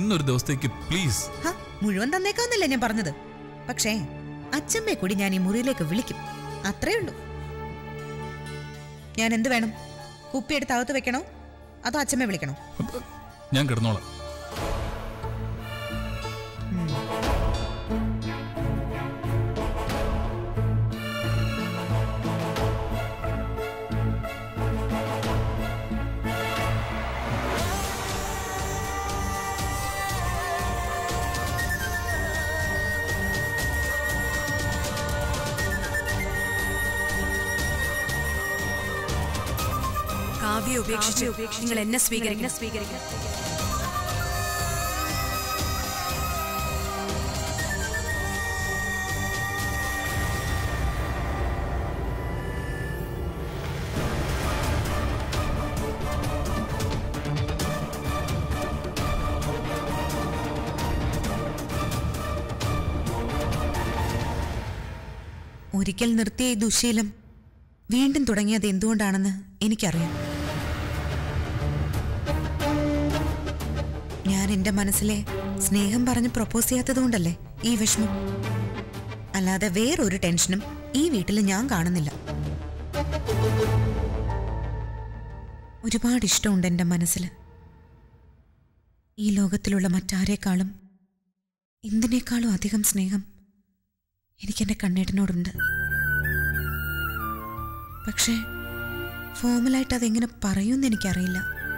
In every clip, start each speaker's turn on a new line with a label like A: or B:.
A: ഇന്നൊരു ദിവസത്തേക്ക് പ്ലീസ്.
B: മുഴുവൻ തന്നേക്കാന്നല്ലേ ഞാൻ പറഞ്ഞത്. പക്ഷേ അച്ഛമ്മയെ കൂടി ഞാൻ ഈ മുറിയിലേക്ക് വിളിക്കും, അത്രേ ഉള്ളൂ. ഞാൻ എന്ത് വേണം? കുപ്പിയെടുത്ത് അകത്ത് വെക്കണോ അതോ അച്ഛമ്മയെ വിളിക്കണോ?
A: ഞാൻ കിടന്നോളാം.
C: കാവ്യ ഉപേക്ഷിച്ച് നിങ്ങൾ എന്നെ സ്വീകരിക്കണം.
B: ഒരിക്കൽ നിർത്തിയ ഈ ദുശീലം വീണ്ടും തുടങ്ങിയത് എന്തുകൊണ്ടാണെന്ന് എനിക്കറിയാം. ഞാൻ എന്റെ മനസ്സിലെ സ്നേഹം പറഞ്ഞ് പ്രപ്പോസ് ചെയ്യാത്തതുകൊണ്ടല്ലേ ഈ വിഷമം. അല്ലാതെ വേറൊരു ടെൻഷനും ഈ വീട്ടിൽ ഞാൻ കാണുന്നില്ല. ഒരുപാട് ഇഷ്ടമുണ്ട് എന്റെ മനസ്സിൽ. ഈ ലോകത്തിലുള്ള മറ്റാരേക്കാളും എന്തിനേക്കാളും അധികം സ്നേഹം എനിക്കെന്റെ കണ്ണേട്ടനോടുണ്ട്. പക്ഷേ ഫോമലായിട്ട് അതെങ്ങനെ പറയൂന്ന് എനിക്കറിയില്ല.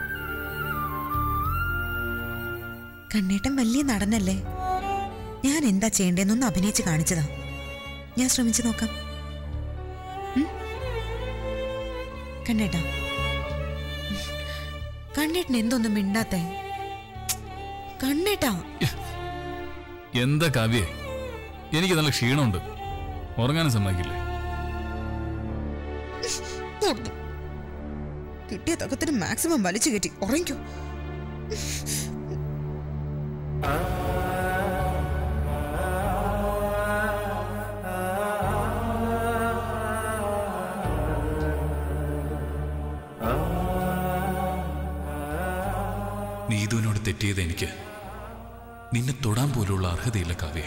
B: കണ്ണേട്ടൻ വലിയ നടനല്ലേ. ഞാൻ എന്താ ചെയ്യേണ്ടതെന്നൊന്ന് അഭിനയിച്ച് കാണിച്ചതാ. ഞാൻ ശ്രമിച്ചു നോക്കാം. കണ്ണേട്ടാ, കണ്ണേട്ടൻ എന്തൊന്നും മിണ്ടാത്തേ? കണ്ണേട്ടാ.
A: എന്താ കാവ്യേ, എനിക്ക് നല്ല ക്ഷീണമുണ്ട്, ഉറങ്ങാനും സമ്മതിക്കില്ലേ?
B: കിട്ടിയ തക്കത്തിന് മാക്സിമം വലിച്ചു കയറ്റി ഉറങ്ങിക്കോ.
A: നീതുവിനോട് തെറ്റിയത് എനിക്ക് നിന്നെ തൊടാൻ പോലുള്ള അർഹതയില്ല കാവ്യേ.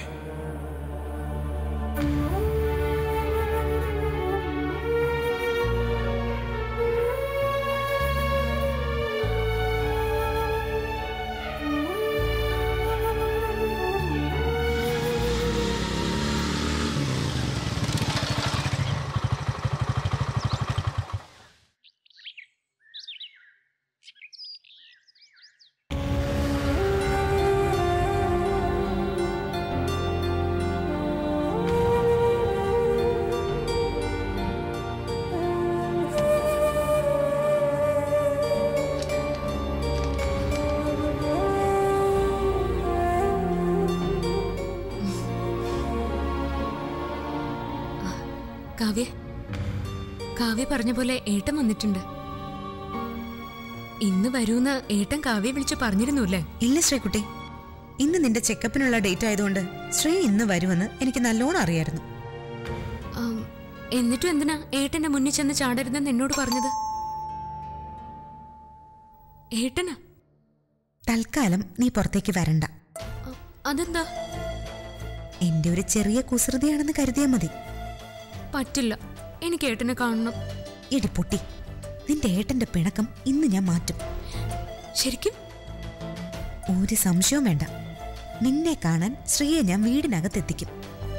C: കാവ്യ പറഞ്ഞ പോലെ ഏട്ടൻ വന്നിട്ടുണ്ട്. ഇന്ന് വരൂന്ന് ഏട്ടൻ കാവ്യ വിളിച്ചു പറഞ്ഞിരുന്നുല്ലേ?
B: ഇല്ല ശ്രീകുട്ടി, ഇന്ന് നിന്റെ ചെക്കപ്പിനുള്ള ഡേറ്റ് ആയതുകൊണ്ട് ശ്രീ ഇന്ന് വരുമെന്ന് എനിക്ക് നല്ലോണം അറിയായിരുന്നു.
C: എന്നിട്ടും എന്തിനാ ഏട്ടന്റെ മുന്നിൽ ചെന്ന് ചാടരുതെന്ന് എന്നോട് പറഞ്ഞത്? ഏട്ടനാ?
B: തൽക്കാലം നീ പുറത്തേക്ക് വരണ്ട.
C: അതെന്താ?
B: എന്റെ ഒരു ചെറിയ കുസൃതിയാണെന്ന് കരുതിയാ മതി.
C: പറ്റില്ല, എനിക്ക് ഏട്ടനെ കാണണം.
B: എടി പൊട്ടി, നിന്റെ ഏട്ടന്റെ പിണക്കം ഇന്ന് ഞാൻ മാറ്റും.
C: ശരിക്കും?
B: ഒരു സംശയവും വേണ്ട. നിന്നെ കാണാൻ ശ്രീയെ ഞാൻ വീടിനകത്തെത്തിക്കും.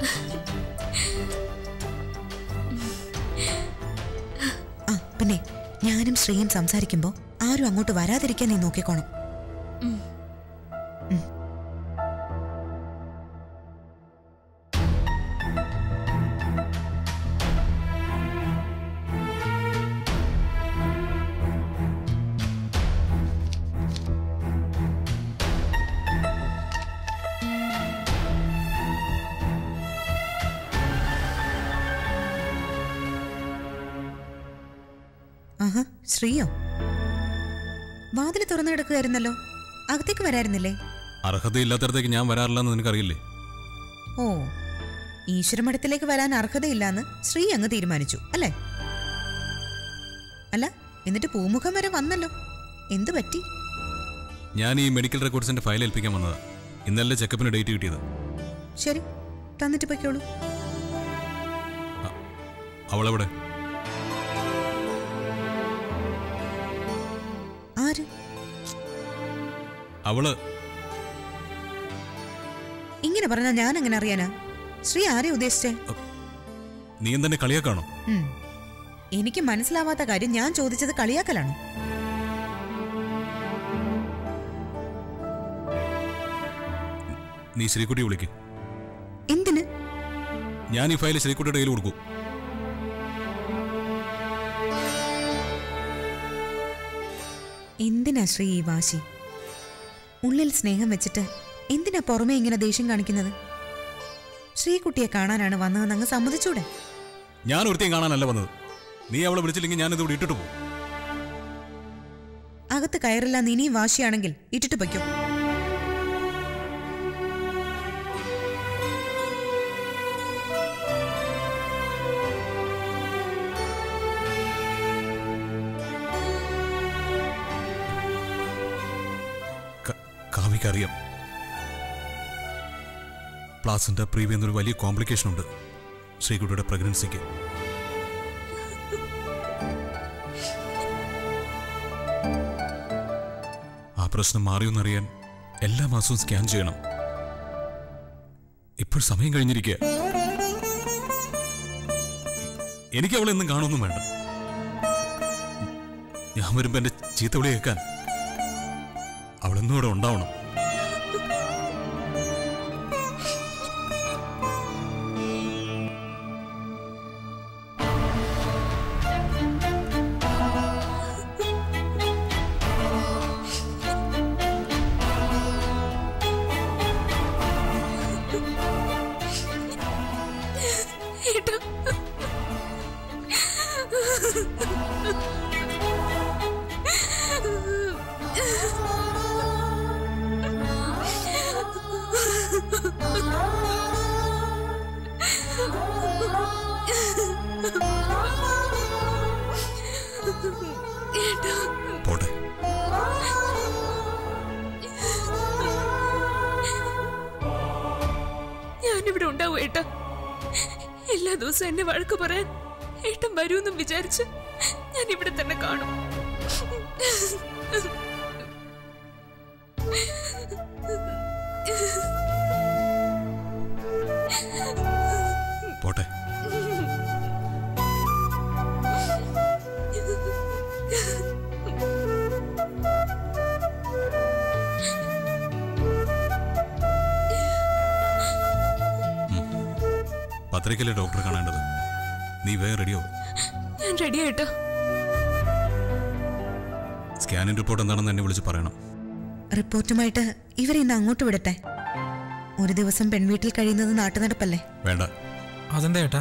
B: ആ പിന്നെ ഞാനും ശ്രീയും സംസാരിക്കുമ്പോ ആരും അങ്ങോട്ട് വരാതിരിക്കാൻ നീ നോക്കിക്കോണം. ആഹാ, ശ്രീയോ? വാതിൽ തുറന്നു കിടക്കുകയായിരുന്നല്ലോ, അകത്തേക്ക് വരായിരുന്നില്ലേ?
A: അർഹതയില്ലാത്തടത്തേക്ക് ഞാൻ വരാറില്ലെന്ന് നിനക്കറിയില്ലേ?
B: ഓ, ഈശ്വരമഠത്തിലേക്ക് വരാൻ അർഹതയില്ലാന്ന് ശ്രീ അങ്ങ് തീരുമാനിച്ചു അല്ലേ? അല്ല, എന്നിട്ട് പൂമുഖം വരെ വന്നല്ലോ, എന്തു പറ്റി?
A: ഞാൻ ഈ മെഡിക്കൽ റെക്കോർഡ്സിന്റെ ഫയൽ ഏൽപ്പിക്കാൻ വന്നതാ. ഇന്നലെ ചെക്കപ്പിന് ഡേറ്റ് കിട്ടിയത്.
B: ശരി, തന്നിട്ട് പൊയ്ക്കോളൂ.
A: അവളെവിടെ?
B: ആര്?
A: അവള്.
B: ഇങ്ങനെ പറഞ്ഞാൽ ഞാൻ എങ്ങനെ അറിയാനാ? ശ്രീ ആരെ ഉദ്ദേശിച്ചേ?
A: നീ എന്തെന്നെ കളിയാക്കാണോ?
B: എനിക്ക് മനസ്സിലാവാത്ത കാര്യം ഞാൻ ചോദിച്ചത് കളിയാക്കലാണോ?
A: നീ ശ്രീകുട്ടി വിളിക്ക്.
B: എന്തിന്?
A: ഞാൻ ഈ ഫയൽ ശ്രീകുട്ടിയുടെ കയ്യിൽ കൊടുക്കൂ.
B: എന്തിനാ ശ്രീ ഈ വാശി? ഉള്ളിൽ സ്നേഹം വെച്ചിട്ട് എന്തിനാ പുറമെ ഇങ്ങനെ ദേഷ്യം കാണിക്കുന്നത്? ശ്രീകുട്ടിയെ കാണാനാണ് വന്നതെന്ന് അങ്ങ് സമ്മതിച്ചൂടെ?
A: ഞാൻ ഒരുത്തേയും കാണാനല്ല വന്നത്. നീ അവളെ വിളിച്ചില്ലെങ്കിൽ ഞാനിത് ഇവിടെ ഇട്ടിട്ട് പോകും.
B: അകത്ത് കയറില്ല. നീ ഇനിയും വാശിയാണെങ്കിൽ ഇട്ടിട്ട് പൊയ്ക്കോ.
A: കാവ്യക്കറിയാം, പ്ലാസന്റ പ്രീവി എന്നൊരു വലിയ കോംപ്ലിക്കേഷൻ ഉണ്ട് ശ്രീകുട്ടിയുടെ പ്രഗ്നൻസിക്ക്. ആ പ്രശ്നം മാറിയോന്നറിയാൻ എല്ലാ മാസവും സ്കാൻ ചെയ്യണം. ഇപ്പോൾ സമയം കഴിഞ്ഞിരിക്കുക. എനിക്ക് അവളെ എന്നും കാണുമൊന്നും വേണ്ട. ഞാൻ വരുമ്പോ എന്റെ ചീത്തവിളി കേൾക്കാൻ അവളെന്നും ഇവിടെ ഉണ്ടാവണം. പോട്ടെ.
C: ഞാനിവിടെ ഉണ്ടാവും ഏട്ടാ. എല്ലാ ദിവസവും എന്നെ വഴക്ക് പറയാൻ ഏട്ടൻ വരൂന്നും വിചാരിച്ച് ഞാൻ ഇവിടെ തന്നെ കാണും.
A: പോട്ടെ. പത്രികയിലെ ഡോക്ടറെ കാണേണ്ടത്. നീ വേഗം റെഡിയോ?
C: ഞാൻ റെഡി ആയിട്ടോ.
A: സ്കാനിംഗ് റിപ്പോർട്ട് എന്താണെന്ന് എന്നെ വിളിച്ച് പറയണം.
B: റിപ്പോർട്ടുമായിട്ട് ഇവരെ ഇന്ന് അങ്ങോട്ട് വിടട്ടെ. ഒരു ദിവസം പെൺവീട്ടിൽ കഴിയുന്നത് നാട്ടുനടപ്പല്ലേ?
A: വേണ്ട.
D: അതെന്താ ഏട്ടാ?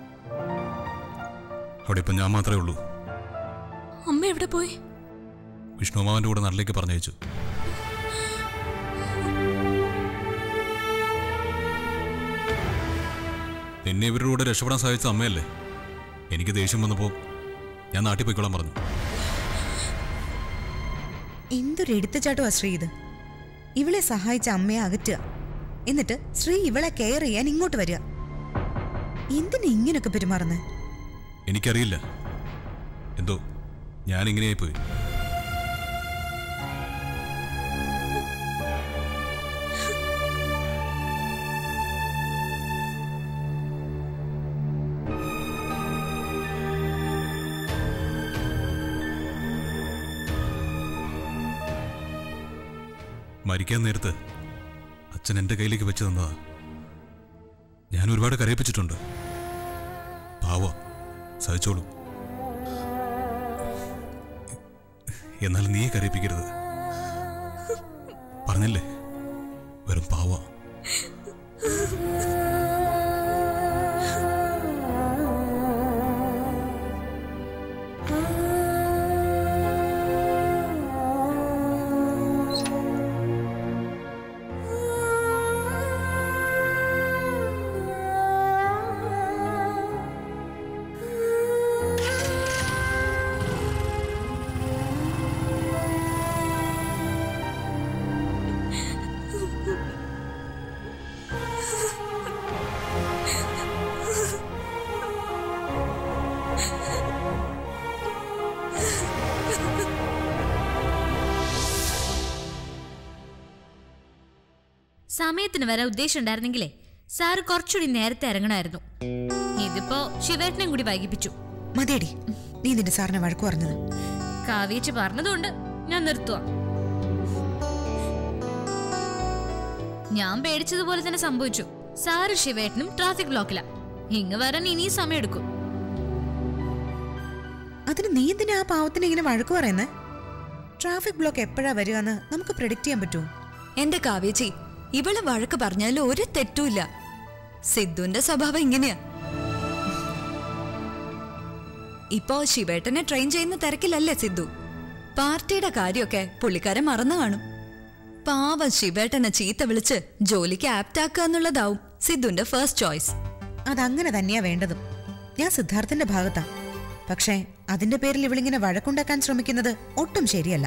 A: അവിടെ ഇപ്പം ഞാൻ മാത്രമേ ഉള്ളൂ.
C: അമ്മ എവിടെ പോയി?
A: വിഷ്ണുമാവന്റെ കൂടെ നാട്ടിലേക്ക് പറഞ്ഞയച്ചു. നിന്നെ ഇവരുടെ കൂടെ രക്ഷപ്പെടാൻ സഹായിച്ച അമ്മയല്ലേ. എനിക്ക് ദേഷ്യം വന്നപ്പോ ഞാൻ നാട്ടിൽ പോയിക്കോളാൻ പറഞ്ഞു.
B: എന്തൊരു എടുത്തുചാട്ടുവാ ശ്രീ ഇത്. ഇവളെ സഹായിച്ച അമ്മയെ അകറ്റുക, എന്നിട്ട് ശ്രീ ഇവളെ കെയർ ചെയ്യാൻ ഇങ്ങോട്ട് വരിക. എന്തിനാ ഇങ്ങനൊക്കെ പെരുമാറുന്നത്?
A: എനിക്കറിയില്ല, എന്തോ ഞാൻ ഇങ്ങനെയായി പോയി. മരിക്കാൻ നേരത്ത് അച്ഛൻ എൻ്റെ കയ്യിലേക്ക് വെച്ച് തന്നതാ. ഞാൻ ഒരുപാട് കരയിപ്പിച്ചിട്ടുണ്ട്. പാവ, സഹിച്ചോളൂ. എന്നാൽ നീ കരയിപ്പിക്കരുത്. പറഞ്ഞില്ലേ, വെറും പാവ.
D: സമയത്തിന് വരാൻ ഉദ്ദേശം ഉണ്ടായിരുന്നെങ്കിലേ സാറ് കുറച്ചുകൂടി നേരത്തെ ഇറങ്ങണമായിരുന്നു. ഇതിപ്പോ ശിവേട്ടനെയും കൂടി വൈകിപ്പിച്ചു.
B: മതിയടി, നീ നിന്റെ സാറിനെ വഴക്കു പറഞ്ഞത്.
D: കാവ്യേച്ചി പറഞ്ഞതുകൊണ്ട് ഞാൻ നിർത്തുക. ഞാൻ പേടിച്ചതുപോലെ തന്നെ സംഭവിച്ചു. സാറ് ശിവേട്ടനും ട്രാഫിക് ബ്ലോക്കില. ഇങ്ങ് വരാൻ ഇനിയും സമയമെടുക്കും.
B: അതിന് നീ എന്തിനാ ആ പാവത്തിന് ഇങ്ങനെ വഴക്കു പറയുന്നേ? ട്രാഫിക് ബ്ലോക്ക് എപ്പോഴാ വരിക എന്ന് നമുക്ക് പ്രെഡിക്റ്റ് ചെയ്യാൻ പറ്റുമോ?
E: എന്റെ കാവ്യേച്ചി, ഇവള് വഴക്ക് പറഞ്ഞാലും ഒരു തെറ്റുമില്ല. സിദ്ധുവിന്റെ സ്വഭാവം ഇങ്ങനെയാ. ഇപ്പോ ശിവേട്ടനെ ട്രെയിൻ ചെയ്യുന്ന തിരക്കിലല്ലേ സിദ്ധു. പാർട്ടിയുടെ കാര്യമൊക്കെ പുള്ളിക്കാരൻ മറന്നു കാണും. പാവം ശിവേട്ടനെ ചീത്ത വിളിച്ച് ജോലിക്ക് ആപ്റ്റാക്കുക എന്നുള്ളതാവും സിദ്ധുവിന്റെ ഫസ്റ്റ് ചോയ്സ്.
B: അതങ്ങനെ തന്നെയാ വേണ്ടതും. ഞാൻ സിദ്ധാർത്ഥന്റെ ഭാഗത്താ. പക്ഷേ അതിന്റെ പേരിൽ ഇവളിങ്ങനെ വഴക്കുണ്ടാക്കാൻ ശ്രമിക്കുന്നത് ഒട്ടും ശരിയല്ല.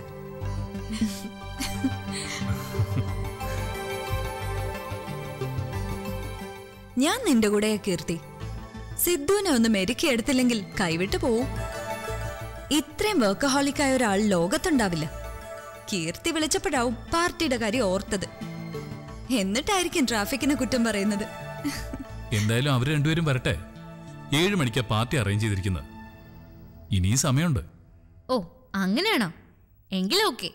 E: ഞാൻ നിന്റെ കൂടെയാ കീർത്തി. സിദ്ധുവിനെ ഒന്ന് മെരുക്കിയെടുത്തില്ലെങ്കിൽ കൈവിട്ടു പോവും. ഇത്രയും വർക്കഹോളിക്കായ ഒരാൾ ലോകത്തുണ്ടാവില്ല. കീർത്തി വിളിച്ചപ്പോഴാവും പാർട്ടിയുടെ കാര്യം ഓർത്തത്. എന്നിട്ടായിരിക്കും ട്രാഫിക്കിനെ കുറ്റം പറയുന്നത്.
F: എന്തായാലും അവര് രണ്ടുപേരും വരട്ടെ. 7 മണിക്കാ പാർട്ടി അറേഞ്ച് ചെയ്തിരിക്കുന്നത്. ഇനിയും സമയമുണ്ട്.
D: ഓ അങ്ങനെയാണോ? എങ്കിലും ഓക്കെ.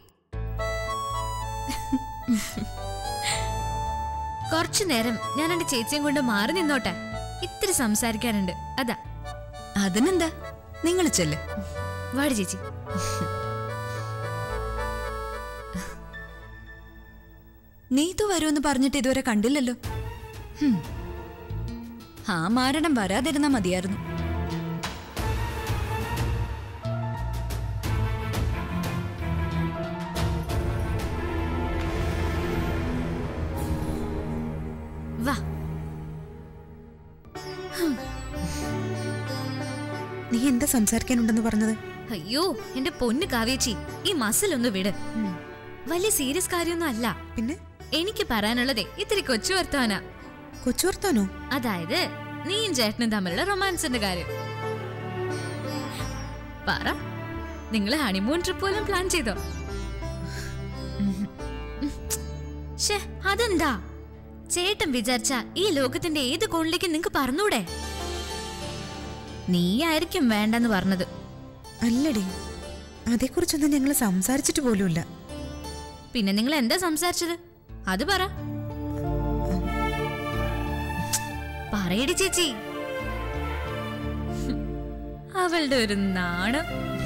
D: കുറച്ചു നേരം ഞാൻ എന്റെ ചേച്ചിയും കൊണ്ട് മാറി നിന്നോട്ടെ. ഇത്തിരി സംസാരിക്കാനുണ്ട്, അതാ.
E: അതിനെന്താ, നിങ്ങൾ ചെല്ല്.
D: വാടി ചേച്ചി.
E: നീതു വരുമെന്ന് പറഞ്ഞിട്ട് ഇതുവരെ കണ്ടില്ലല്ലോ. ആ മാരണം വരാതിരുന്നാ മതിയായിരുന്നു.
D: വാ.
B: നീ എന്താ സംസാരിക്കാനുണ്ടെന്ന് പറഞ്ഞത്?
D: അയ്യോ എന്റെ പൊന്ന് കാവ്യേച്ചി, ഈ മസിൽ ഒന്ന് വിട്. വലിയ സീരിയസ് കാര്യമൊന്നും അല്ല.
B: പിന്നെ
D: എനിക്ക് പറയാനുള്ളതേ ഇത്തിരി കൊച്ചു വർത്താനാ.
B: കൊച്ചു വർത്താനോ?
D: അതായത് നീയും ചേട്ടനും തമ്മിലുള്ള റൊമാൻസിന്റെ കാര്യം. പറ, നിങ്ങള് ഹണിമൂൺ ട്രിപ്പ് പോലും പ്ലാൻ ചെയ്തോ? ഷേ അതെന്താ? ചേട്ടൻ വിചാരിച്ച ഈ ലോകത്തിന്റെ ഏത് കോണിലേക്ക് നിങ്ങക്ക് പറഞ്ഞൂടെ? നീയായിരിക്കും വേണ്ടെന്ന് പറഞ്ഞത്.
B: അല്ലടി, അതേക്കുറിച്ചൊന്നും ഞങ്ങൾ സംസാരിച്ചിട്ട് പോലുമില്ല.
D: പിന്നെ നിങ്ങൾ എന്താ സംസാരിച്ചത്? അത് പറ. പറയടി ചേച്ചി. അവളുടെ ഒരു നാണം.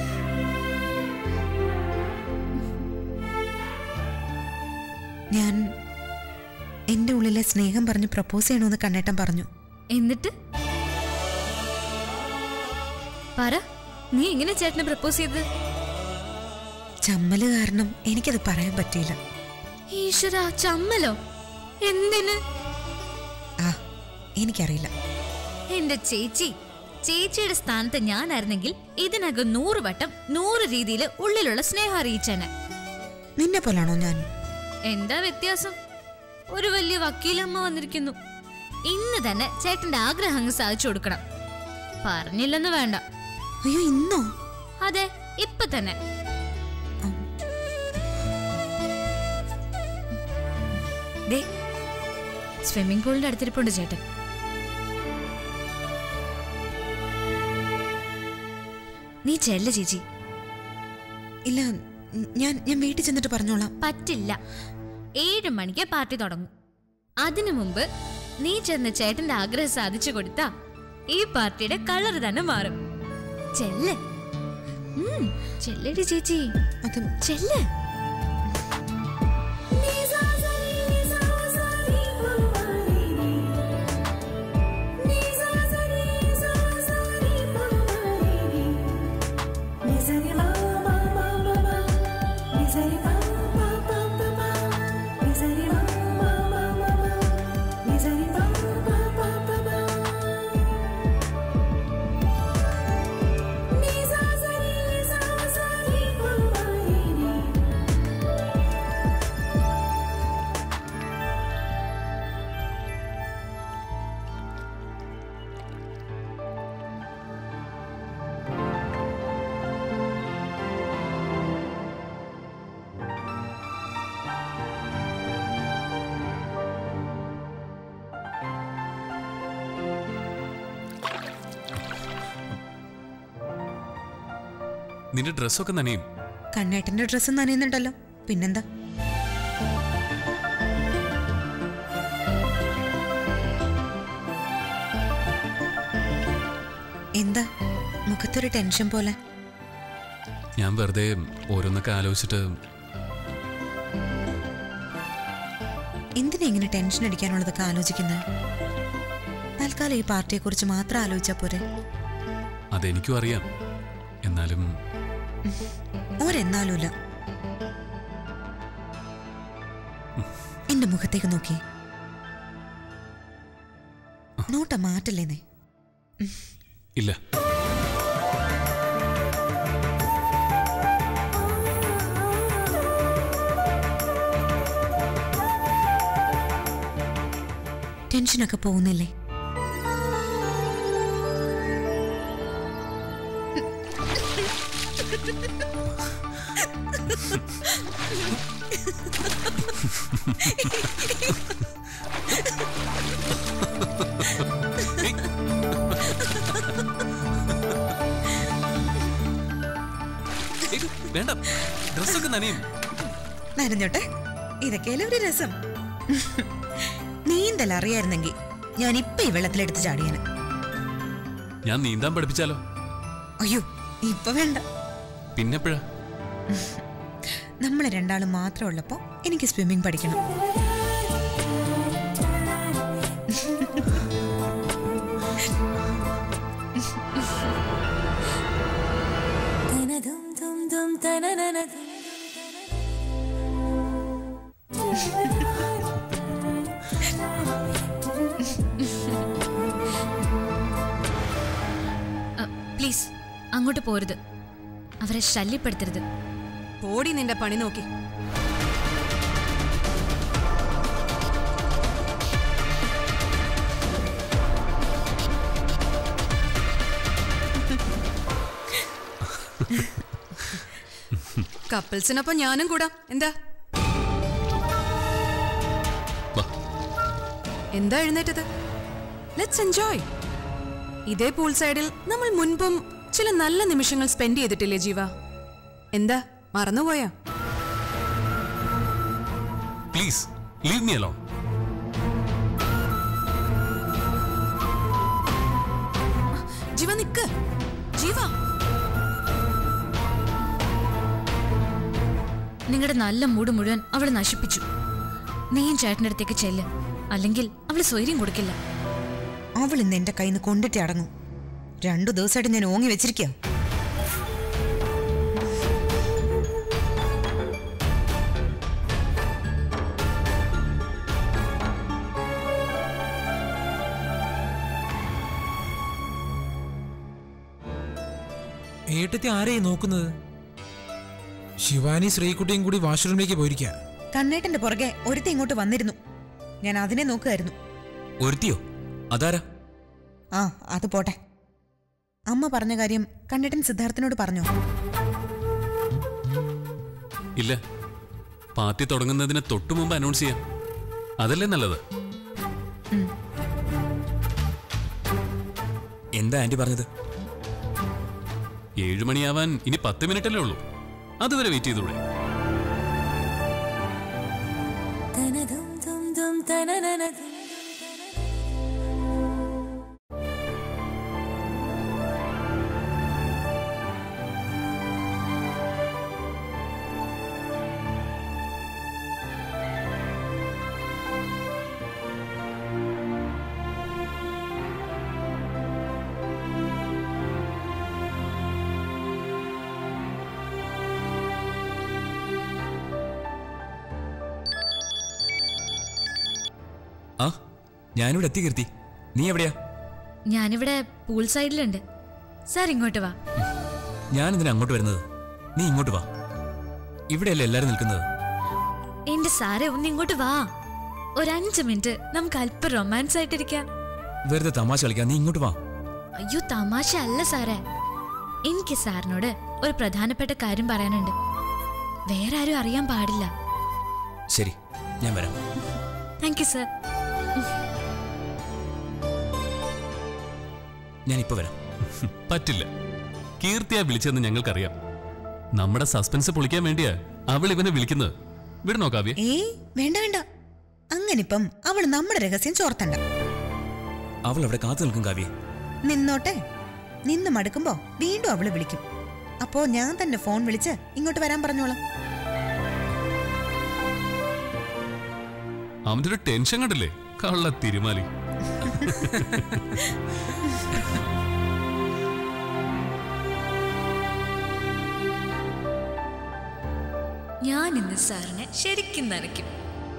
B: ഞാൻ എന്റെ ഉള്ളിലെ സ്നേഹം പറഞ്ഞ് പ്രപ്പോസ് ചെയ്യണമെന്ന് കണ്ണേട്ടൻ പറഞ്ഞു.
D: എന്നിട്ട് പറ, നീ എങ്ങനെ ചേട്ടനെ പ്രപ്പോസ് ചെയ്തത്?
B: ചമ്മല് കാരണം എനിക്കത് പറയാൻ പറ്റിയില്ല.
D: ഈശ്വര, ചമ്മലോ? എന്തിന്?
B: ആ എനിക്കറിയില്ല.
D: എന്റെ ചേച്ചി, ചേച്ചിയുടെ സ്ഥാനത്ത് ഞാനായിരുന്നെങ്കിൽ ഇതിനകം 100 വട്ടം 100 രീതിയിൽ ഉള്ളിലുള്ള സ്നേഹം അറിയിച്ചേനെ.
B: നിന്നെ പോലാണോ ഞാൻ?
D: എന്താ വ്യത്യാസം? ഒരു വലിയ വക്കീലമ്മ വന്നിരിക്കുന്നു. ഇന്ന് തന്നെ ചേട്ടന്റെ ആഗ്രഹങ്ങൾ സാധിച്ചു കൊടുക്കണം. പറഞ്ഞില്ലെന്ന് വേണ്ട.
B: അയ്യോ, ഇന്നോ?
D: അതെ, ഇപ്പൊ തന്നെ. ദേ, സ്വിമ്മിംഗ് പൂളിന്റെ അടുത്തിരിപ്പുണ്ട് ചേട്ടൻ. നീ ചെല്ല ചേച്ചി.
B: ഇല്ല, ഞാൻ വീട്ടിൽ ചെന്നിട്ട് പറഞ്ഞോളാം.
D: പറ്റില്ല. 7 മണിക്ക് പാർട്ടി തുടങ്ങും. അതിനു മുമ്പ് നീ ചെന്ന് ചേട്ടന്റെ ആഗ്രഹം സാധിച്ചു കൊടുത്താ ഈ പാർട്ടിയുടെ കളർ തന്നെ മാറും. ചെല്ല്. ചെല്ലടി ചേച്ചി,
B: അത്
D: ചെല്ല്.
A: നിന്റെ ഡ്രസ്സൊക്കെ നനയും.
B: കണ്ണേട്ടന്റെ ഡ്രസ്സ് നനയുന്നുണ്ടല്ലോ, പിന്നെന്താ? എന്താ മുഖത്തൊരു ടെൻഷൻ പോലെ?
A: ഞാൻ വെറുതെ ഓരോന്നൊക്കെ ആലോചിച്ചിട്ട്.
B: എന്തിനാ ഇങ്ങനെ ടെൻഷൻ അടിക്കാനുള്ളതൊക്കെ ആലോചിക്കുന്നത്? തൽക്കാലം ഈ പാർട്ടിയെ കുറിച്ച് മാത്രം ആലോചിച്ചാ പോരെ?
A: അതെനിക്കും അറിയാം. എന്നാലും
B: ഒരെന്നാലുമില്ല. എന്റെ മുഖത്തേക്ക് നോക്കി. നോട്ട മാറ്റല്ലേന്നേ?
A: ഇല്ല.
B: ടെൻഷനൊക്കെ പോകുന്നില്ലേ?
A: വേണ്ട, ഡ്രസ്സൊക്കെ നനയും.
B: നനഞ്ഞോട്ടെ, ഇതൊക്കെയല്ലേ ഒരു രസം. നീന്തൽ അറിയായിരുന്നെങ്കിൽ ഞാൻ ഇപ്പൊ ഈ വെള്ളത്തിലെടുത്ത് ചാടിയാണ്.
A: ഞാൻ നീന്താൻ പഠിപ്പിച്ചാലോ?
B: അയ്യോ, ഇപ്പൊ വേണ്ട.
A: പിന്നെപ്പോഴാ?
B: നമ്മള് രണ്ടാളും മാത്രം ഉള്ളപ്പോ എനിക്ക് സ്വിമ്മിംഗ് പഠിക്കണം.
D: പ്ലീസ് അങ്ങോട്ട് പോരുത്. അവരെ ശല്യപ്പെടുത്തരുത്.
E: പോടി നിന്റെ പണി നോക്കി. കപ്പിൾസിനൊപ്പം ഞാനും കൂടാ. എന്താ എന്താ എഴുന്നേറ്റത്? Let's enjoy. ഇതേ പൂൾ സൈഡിൽ നമ്മൾ മുൻപും ചില നല്ല നിമിഷങ്ങൾ സ്പെൻഡ് ചെയ്തിട്ടില്ലേ ജീവ? എന്താ മറന്നുപോയാ?
A: Please leave me alone.
E: Jeeva നിക്ക്. ജീവ,
D: നിങ്ങളുടെ നല്ല മൂഡ് മുഴുവൻ അവള് നശിപ്പിച്ചു. നീയും ചേട്ടൻ്റെ അടുത്തേക്ക് ചെല്ല്, അല്ലെങ്കിൽ അവള് സ്വൈര്യം കൊടുക്കില്ല.
B: അവൾ ഇന്ന് എന്റെ കയ്യിൽ നിന്ന് കൊണ്ടിട്ട് അടങ്ങും. 2 ദിവസമായിട്ട് ഞാൻ ഓങ്ങി വെച്ചിരിക്കുക.
G: ഏട്ടത്തി ആരെയും നോക്കുന്നത്? ശിവാനി ശ്രീകുട്ടിയും കൂടി വാഷ്റൂമിലേക്ക് പോയിരിക്കുക.
B: കണ്ണേട്ടന്റെ പുറകെ ഒരുത്തി ഇങ്ങോട്ട് വന്നിരുന്നു. ഞാൻ അതിനെ നോക്കുമായിരുന്നു.
A: ഒരുത്തിയോ? അതാരാ?
B: ആ, അത് പോട്ടെ. അമ്മ പറഞ്ഞ കാര്യം കണ്ണേട്ടൻ സിദ്ധാർത്ഥനോട് പറഞ്ഞോ?
A: ഇല്ല. പാർട്ടി തുടങ്ങുന്നതിന് തൊട്ടു മുമ്പ് അനൗൺസ് ചെയ്യാം. അതല്ലേ നല്ലത്.
H: എന്താ ആന്റി പറഞ്ഞത്?
A: 7 മണിയാവാൻ ഇനി 10 മിനിറ്റല്ലേ ഉള്ളൂ. അതുവരെ വെയിറ്റ് ചെയ്തൂടെ?
H: ആ, ഞാനിവിടെ എത്തി. കീർത്തി, നീ എവിടെയാ?
D: ഞാനിവിടെ പൂൾ സൈഡിലുണ്ട്. സാർ ഇങ്ങോട്ട് വാ.
H: ഞാനെന്തിനാ അങ്ങോട്ട് വരുന്നത്? നീ ഇങ്ങോട്ട് വാ. ഇവിടെയല്ലേ എല്ലാരും നിൽക്കുന്നത്.
D: എന്റെ സാറേ, ഒന്ന് ഇങ്ങോട്ട് വാ. ഒരു 5 മിനിറ്റ് നമുക്ക് അല്പം റൊമാൻസ് ആയിട്ടിരിക്കാം.
H: വെറുതെ തമാശ കളിക്കാം. നീ ഇങ്ങോട്ട് വാ.
D: അയ്യോ, തമാശ അല്ല സാറേ. എനിക്ക് സാറിനോട് ഒരു പ്രധാനപ്പെട്ട കാര്യം പറയാനുണ്ട്. വേറെ ആരും അറിയാൻ പാടില്ല.
H: ശരി, ഞാൻ വരാം.
D: Thank you sir.
H: ഞാൻ ഇപ്പൊ വരാം.
A: പറ്റില്ല. കീർത്തിയാ വിളിച്ചതെന്ന് ഞങ്ങൾക്കറിയാം.
F: നമ്മുടെ സസ്പെൻസ് പൊളിക്കാൻ വേണ്ടിയാ അവൾ ഇവനെ വിളിക്കുന്നത്. വിടണോ കാവ്യ?
B: വേണ്ട വേണ്ട, അങ്ങനിപ്പം അവള് നമ്മുടെ രഹസ്യം ചോർത്തണ്ട.
H: അവൾ അവിടെ കാത്തു നിൽക്കും കാവ്യ.
B: നിന്നോട്ടെ, നിന്ന് മടുക്കുമ്പോ വീണ്ടും അവള് വിളിക്കും. അപ്പോ ഞാൻ തന്നെ ഫോൺ വിളിച്ച് ഇങ്ങോട്ട് വരാൻ പറഞ്ഞോളാം.
F: അവന്റെ ഒരു ടെൻഷൻ കണ്ടില്ലേ, കള്ള തിരുമാലി.
E: ഞാൻ ഇന്ന് സാറിനെ ശരിക്കും നനയ്ക്കും.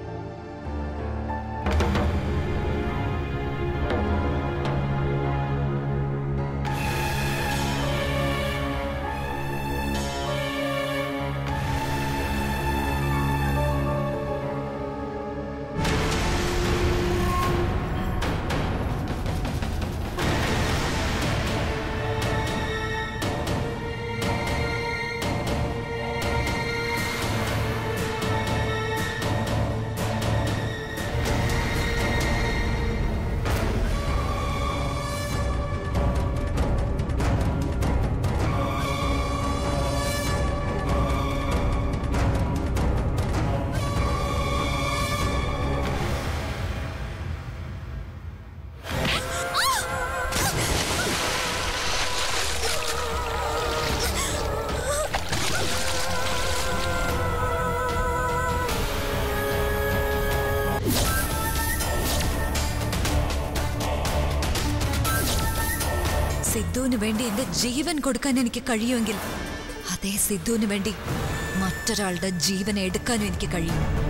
E: സിദ്ധുവിന് വേണ്ടി എന്റെ ജീവൻ കൊടുക്കാൻ എനിക്ക് കഴിയുമെങ്കിൽ അതേ സിദ്ധുവിന് വേണ്ടി മറ്റൊരാളുടെ ജീവൻ എടുക്കാനും എനിക്ക് കഴിയും.